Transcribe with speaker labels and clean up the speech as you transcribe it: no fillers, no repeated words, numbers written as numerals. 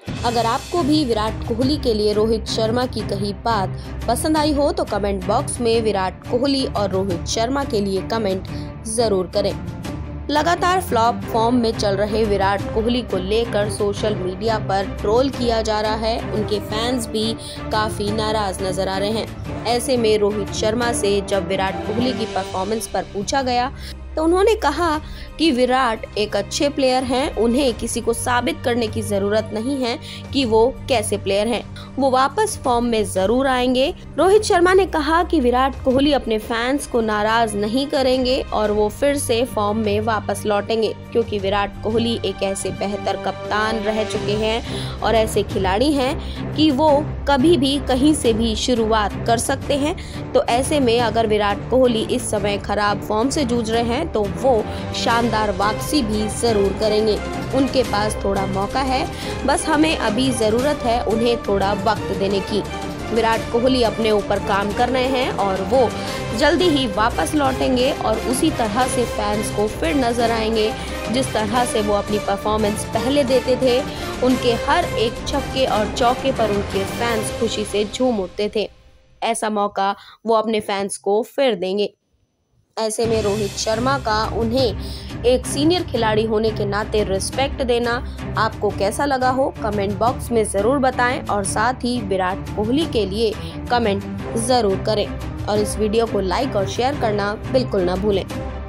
Speaker 1: अगर आपको भी विराट कोहली के लिए रोहित शर्मा की कही बात पसंद आई हो तो कमेंट बॉक्स में विराट कोहली और रोहित शर्मा के लिए कमेंट जरूर करें। लगातार फ्लॉप फॉर्म में चल रहे विराट कोहली को लेकर सोशल मीडिया पर ट्रोल किया जा रहा है। उनके फैंस भी काफी नाराज नजर आ रहे हैं। ऐसे में रोहित शर्मा से जब विराट कोहली की परफॉर्मेंस पर पूछा गया तो उन्होंने कहा कि विराट एक अच्छे प्लेयर हैं, उन्हें किसी को साबित करने की जरूरत नहीं है कि वो कैसे प्लेयर हैं, वो वापस फॉर्म में जरूर आएंगे। रोहित शर्मा ने कहा कि विराट कोहली अपने फैंस को नाराज नहीं करेंगे और वो फिर से फॉर्म में वापस लौटेंगे, क्योंकि विराट कोहली एक ऐसे बेहतर कप्तान रह चुके हैं और ऐसे खिलाड़ी हैं कि वो कभी भी कहीं से भी शुरुआत कर सकते हैं। तो ऐसे में अगर विराट कोहली इस समय खराब फॉर्म से जूझ रहे हैं तो वो शानदार वापसी भी जरूर करेंगे। उनके पास थोड़ा मौका है, बस हमें अभी जरूरत है उन्हें थोड़ा वक्त देने की। विराट कोहली अपने ऊपर काम कर रहे हैं और वो जल्दी ही वापस लौटेंगे और उसी तरह से फैंस को फिर नजर आएंगे जिस तरह से वो अपनी परफॉर्मेंस पहले देते थे। उनके हर एक छक्के और चौके पर उनके फैंस खुशी से झूम उठते थे। ऐसा मौका वो अपने फैंस को फिर देंगे। ऐसे में रोहित शर्मा का उन्हें एक सीनियर खिलाड़ी होने के नाते रिस्पेक्ट देना आपको कैसा लगा हो कमेंट बॉक्स में जरूर बताएं और साथ ही विराट कोहली के लिए कमेंट जरूर करें और इस वीडियो को लाइक और शेयर करना बिल्कुल ना भूलें।